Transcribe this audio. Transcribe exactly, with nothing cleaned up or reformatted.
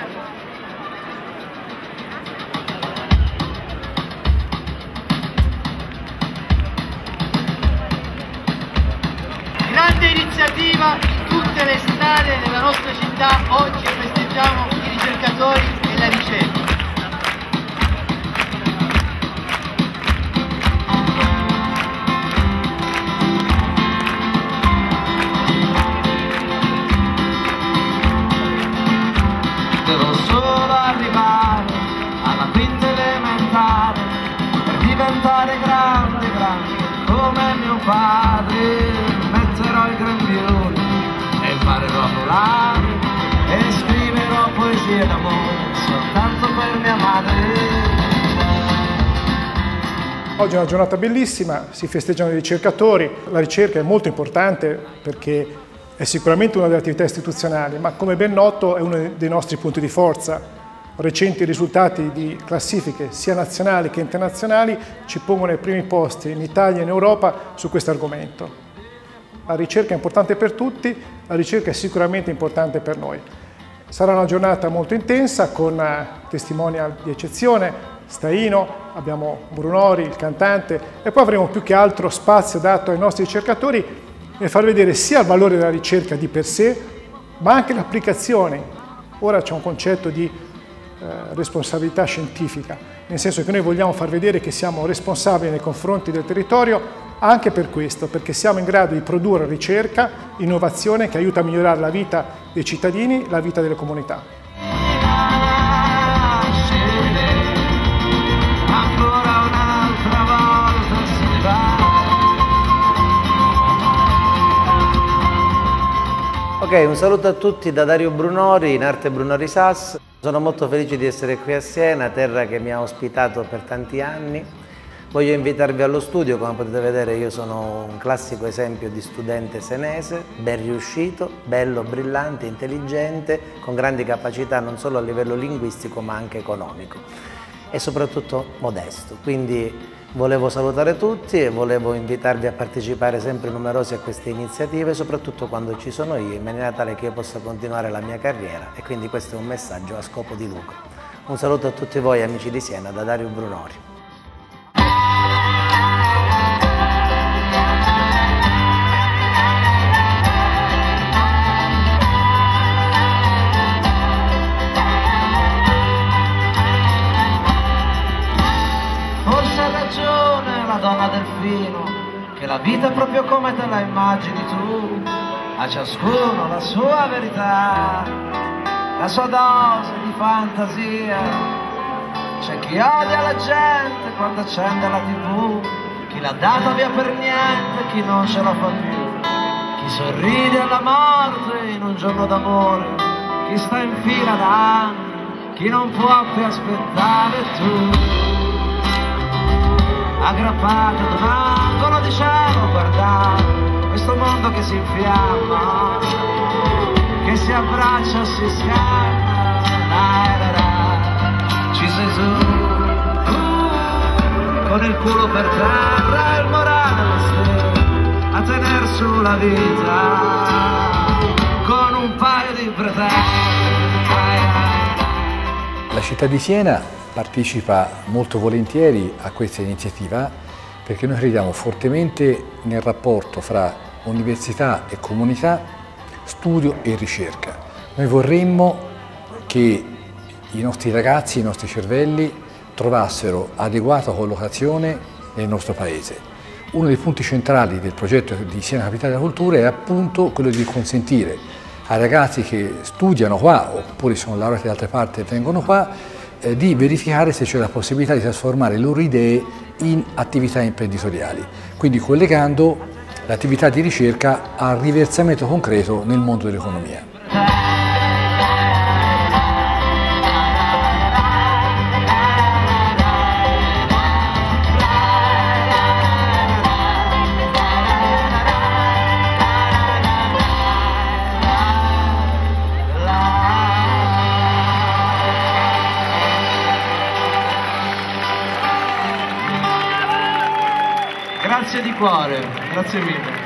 Grande iniziativa in tutte le strade della nostra città, oggi festeggiamo i ricercatori e la ricerca. Devo solo arrivare alla quinta elementare per diventare grande, grande come mio padre. Metterò i grembiuli e imparerò a volare e scriverò poesie d'amore soltanto per mia madre. Oggi è una giornata bellissima, si festeggiano i ricercatori. La ricerca è molto importante perché è sicuramente una delle attività istituzionali, ma come ben noto è uno dei nostri punti di forza. Recenti risultati di classifiche sia nazionali che internazionali ci pongono ai primi posti in Italia e in Europa su questo argomento. La ricerca è importante per tutti, la ricerca è sicuramente importante per noi. Sarà una giornata molto intensa con testimonial di eccezione, Staino, abbiamo Brunori, il cantante, e poi avremo più che altro spazio dato ai nostri ricercatori per far vedere sia il valore della ricerca di per sé, ma anche le applicazioni. Ora c'è un concetto di eh, responsabilità scientifica, nel senso che noi vogliamo far vedere che siamo responsabili nei confronti del territorio anche per questo, perché siamo in grado di produrre ricerca, innovazione che aiuta a migliorare la vita dei cittadini, la vita delle comunità. Ok, un saluto a tutti da Dario Brunori, in arte Brunori Sass. Sono molto felice di essere qui a Siena, terra che mi ha ospitato per tanti anni. Voglio invitarvi allo studio. Come potete vedere io sono un classico esempio di studente senese, ben riuscito, bello, brillante, intelligente, con grandi capacità non solo a livello linguistico ma anche economico e soprattutto modesto. Quindi volevo salutare tutti e volevo invitarvi a partecipare sempre numerosi a queste iniziative, soprattutto quando ci sono io, in maniera tale che io possa continuare la mia carriera, e quindi questo è un messaggio a scopo di lucro. Un saluto a tutti voi amici di Siena da Dario Brunori. La donna delfino, che la vita è proprio come te la immagini tu, a ciascuno la sua verità, la sua dose di fantasia. C'è chi odia la gente quando accende la tivù, chi l'ha data via per niente, chi non ce la fa più, chi sorride alla morte in un giorno d'amore, chi sta in fila da anni, chi non può più aspettare tu. Aggrappata ad un angolo di cielo, guardare questo mondo che si infiamma, che si abbraccia, si scalda, la, la, la. Ci sei su, uh, con il culo per terra e il morale alle stelle, a tener su la vita, con un paio di pretendi. La città di Siena partecipa molto volentieri a questa iniziativa perché noi crediamo fortemente nel rapporto fra università e comunità, studio e ricerca. Noi vorremmo che i nostri ragazzi, i nostri cervelli trovassero adeguata collocazione nel nostro paese. Uno dei punti centrali del progetto di Siena Capitale della Cultura è appunto quello di consentire ai ragazzi che studiano qua oppure sono laureati da altre parti e vengono qua di verificare se c'è la possibilità di trasformare le loro idee in attività imprenditoriali, quindi collegando l'attività di ricerca al riversamento concreto nel mondo dell'economia. Grazie di cuore, grazie mille.